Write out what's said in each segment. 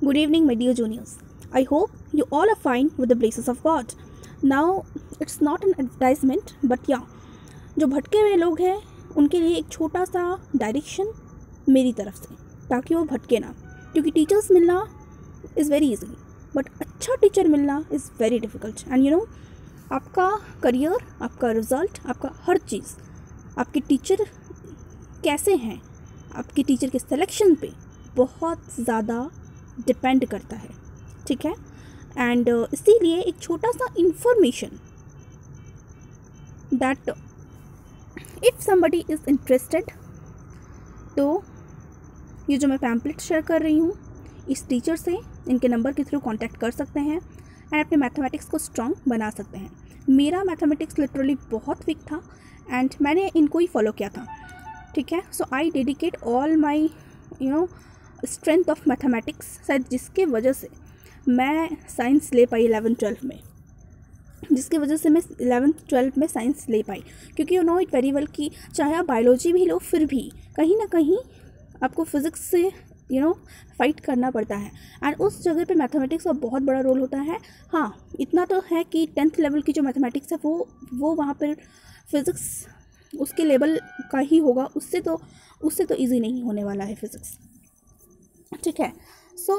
Good evening, my dear juniors. I hope you all are fine with the blessings of God. Now, it's not an advertisement, but yeah, जो भटके हुए लोग हैं उनके लिए एक छोटा सा डायरेक्शन मेरी तरफ से, ताकि वो भटके ना, क्योंकि टीचर्स मिलना इज़ वेरी इजी, बट अच्छा टीचर मिलना is very difficult. And you know, आपका करियर, आपका रिज़ल्ट, आपका हर चीज़ आपके टीचर कैसे हैं, आपके टीचर के सिलेक्शन पे बहुत ज़्यादा डिपेंड करता है. ठीक है. एंड इसीलिए एक छोटा सा information that if somebody is interested, तो ये जो मैं पैम्पलेट शेयर कर रही हूँ इस टीचर से इनके नंबर के थ्रू कांटेक्ट कर सकते हैं एंड अपने मैथमेटिक्स को स्ट्रॉन्ग बना सकते हैं. मेरा मैथमेटिक्स लिटरली बहुत वीक था एंड मैंने इनको ही फॉलो किया था. ठीक है. So I dedicate all my strength of mathematics, शायद जिसके वजह से मैं साइंस ले पाई 11-12 में, जिसकी वजह से मैं 11-12 में साइंस ले पाई. क्योंकि you know it very well कि चाहे आप बायोलॉजी भी लो, फिर भी कहीं ना कहीं आपको फिज़िक्स से फाइट करना पड़ता है एंड उस जगह पे मैथमेटिक्स का बहुत बड़ा रोल होता है. हाँ, इतना तो है कि 10th लेवल की जो मैथमेटिक्स है वो वहाँ पर फिज़िक्स उसके लेवल का ही होगा, उससे तो ईजी नहीं होने वाला है फिज़िक्स. ठीक है. So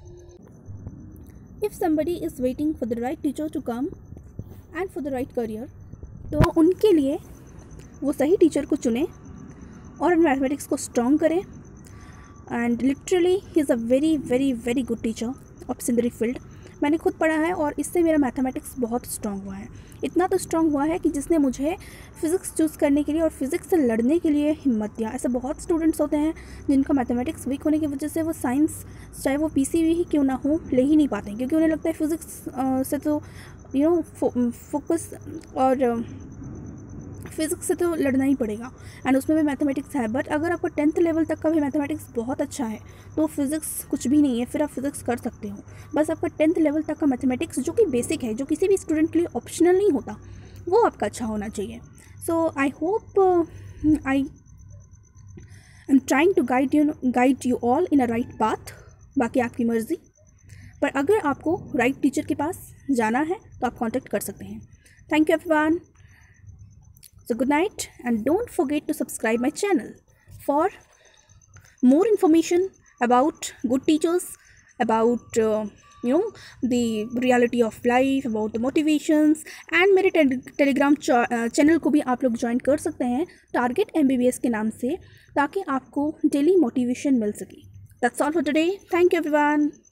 if somebody is waiting for the right teacher to come and for the right career, तो उनके लिए वो सही टीचर को चुने और मैथमेटिक्स को स्ट्रॉन्ग करें. एंड लिटरली ही is a very very very good teacher of Sindri field. मैंने खुद पढ़ा है और इससे मेरा मैथमेटिक्स बहुत स्ट्रॉन्ग हुआ है. इतना तो स्ट्रॉन्ग हुआ है कि जिसने मुझे फ़िज़िक्स चूज़ करने के लिए और फिज़िक्स से लड़ने के लिए हिम्मत दिया. ऐसे बहुत स्टूडेंट्स होते हैं जिनका मैथमेटिक्स वीक होने की वजह से वो साइंस, चाहे वो पीसीबी ही क्यों ना हो, ले ही नहीं पाते, क्योंकि उन्हें लगता है फिज़िक्स से तो फोकस और फिज़िक्स से तो लड़ना ही पड़ेगा एंड उसमें भी मैथमेटिक्स है. बट अगर आपको 10th लेवल तक का भी मैथमेटिक्स बहुत अच्छा है तो फिज़िक्स कुछ भी नहीं है, फिर आप फिज़िक्स कर सकते हो. बस आपका 10th लेवल तक का मैथमेटिक्स, जो कि बेसिक है, जो किसी भी स्टूडेंट के लिए ऑप्शनल नहीं होता, वो आपका अच्छा होना चाहिए. So I hope I am trying to guide you all in a right path. बाकी आपकी मर्ज़ी, पर अगर आपको राइट टीचर के पास जाना है तो आप कॉन्टेक्ट कर सकते हैं. Thank you everyone. So good night and don't forget to subscribe my channel for more information about good teachers, about the reality of life, about the motivations, and मेरे Telegram channel को भी आप लोग join कर सकते हैं target MBBS के नाम से, ताकि आपको डेली मोटिवेशन मिल सके. That's all for today. Thank you everyone.